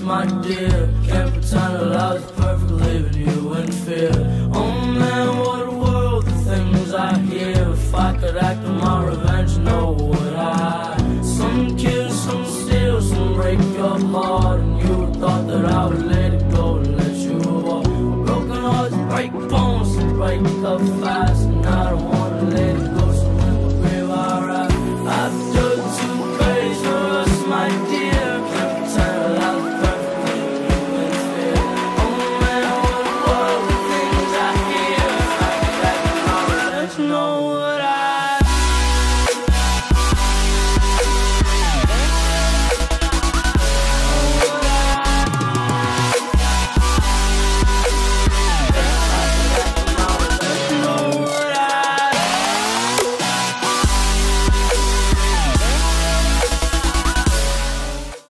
my dear. Can't pretend that I was perfect, leaving you in fear. Oh man, what a world, the things I hear. If I could act on my revenge, no, would I? Some kill, some steal, some break your heart, and you thought that I would let it go and let you walk. Broken hearts break bones, break up fast, and I don't want